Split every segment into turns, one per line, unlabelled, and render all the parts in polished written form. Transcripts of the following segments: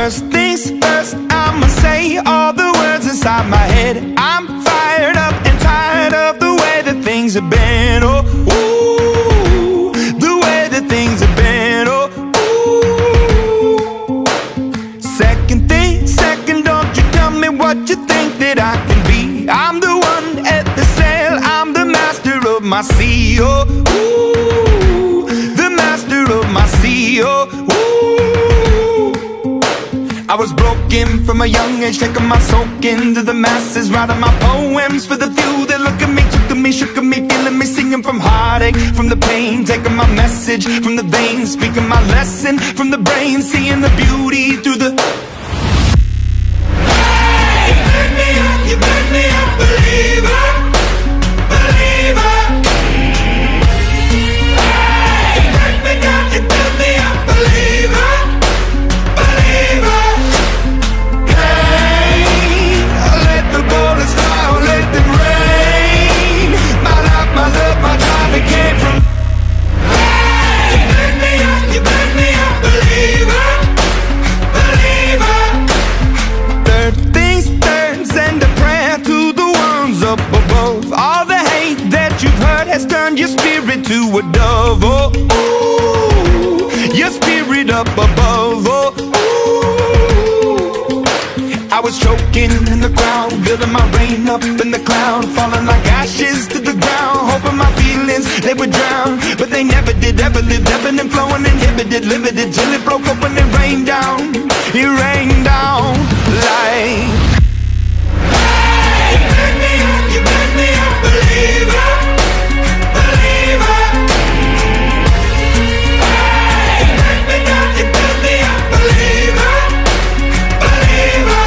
First things first, I'ma say all the words inside my head. I'm fired up and tired of the way that things have been. Oh, ooh, the way that things have been. Oh, ooh. Second thing, second, don't you tell me what you think that I can be. I'm the one at the sail, I'm the master of my sea. Oh, ooh, the master of my sea. Oh, ooh. I was broken from a young age, taking my soak into the masses, writing my poems for the few that look at me, took to me, shook at me, feeling me, singing from heartache, from the pain, taking my message from the veins, speaking my lesson from the brain, seeing the beauty through the... Hey, you made me a believer, believer. Hey, you break me down, you build me a believer, believer. Your spirit to a dove, oh, ooh, your spirit up above, oh, ooh. I was choking in the crowd, building my rain up in the cloud, falling like ashes to the ground, hoping my feelings, they would drown, but they never did, ever lived, ebbing and flowing, inhibited, limited, till it broke up when it rained down like... Hey, you made me a believer, believer. Hey, you break me down, you build me a believer, believer.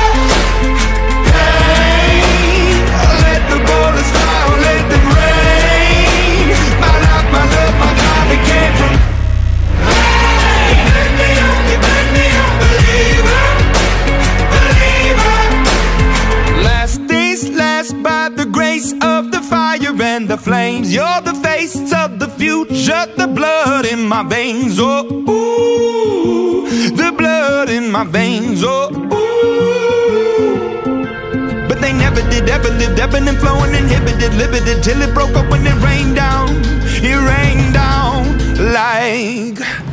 Hey, let the bullets fly, let them rain. My life, my love, my God, it came from... Hey, you made me a believer, believer. Last things last, by the grace of the fire and the flames. You're the face of the future, the blood in my veins. Oh, ooh, the blood in my veins. Oh, ooh. But they never did, ever lived, ebbing and flowing, inhibited, limited, till it broke up when it rained down like...